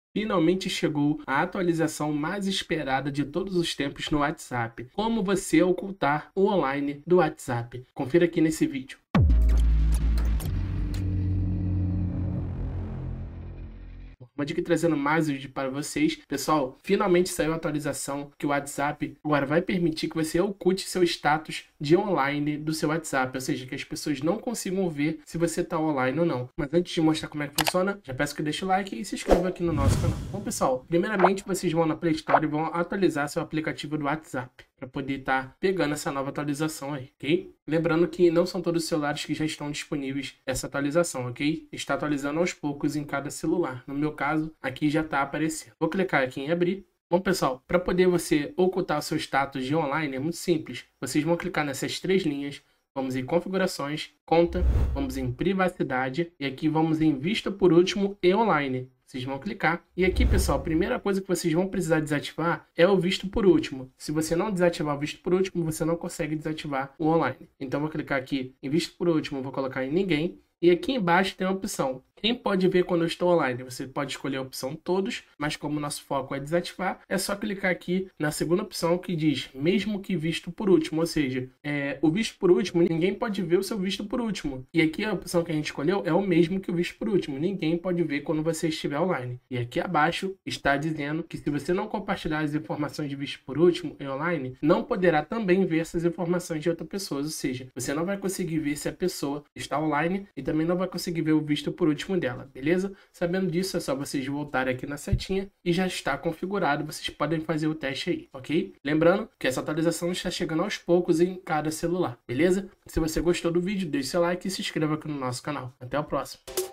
Finalmente chegou a atualização mais esperada de todos os tempos no WhatsApp. Como você ocultar o online do WhatsApp. Confira aqui nesse vídeo. Uma dica trazendo mais um vídeo para vocês. Pessoal, finalmente saiu a atualização que o WhatsApp agora vai permitir que você oculte seu status de online do seu WhatsApp. Ou seja, que as pessoas não consigam ver se você está online ou não. Mas antes de mostrar como é que funciona, já peço que deixe o like e se inscreva aqui no nosso canal. Bom, pessoal, primeiramente vocês vão na Play Store e vão atualizar seu aplicativo do WhatsApp para poder estar pegando essa nova atualização aí, ok? Lembrando que não são todos os celulares que já estão disponíveis essa atualização, ok? Está atualizando aos poucos em cada celular. No meu caso, aqui já está aparecendo. Vou clicar aqui em abrir. Bom, pessoal, para poder você ocultar o seu status de online é muito simples. Vocês vão clicar nessas três linhas. Vamos em configurações, conta, vamos em privacidade e aqui vamos em vista por último e online. Vocês vão clicar e aqui, pessoal, a primeira coisa que vocês vão precisar desativar é o visto por último. Se você não desativar o visto por último, você não consegue desativar o online. Então, vou clicar aqui em visto por último, vou colocar em ninguém. E aqui embaixo tem a opção. Quem pode ver quando eu estou online? Você pode escolher a opção todos, mas como o nosso foco é desativar, é só clicar aqui na segunda opção que diz mesmo que visto por último, ou seja, o visto por último, ninguém pode ver o seu visto por último. E aqui a opção que a gente escolheu é o mesmo que o visto por último, ninguém pode ver quando você estiver online. E aqui abaixo está dizendo que se você não compartilhar as informações de visto por último em online, não poderá também ver essas informações de outra pessoa, ou seja, você não vai conseguir ver se a pessoa está online e também não vai conseguir ver o visto por último dela, beleza? Sabendo disso, é só vocês voltarem aqui na setinha e já está configurado, vocês podem fazer o teste aí, ok? Lembrando que essa atualização está chegando aos poucos em cada celular, beleza? Se você gostou do vídeo, deixe seu like e se inscreva aqui no nosso canal. Até o próximo!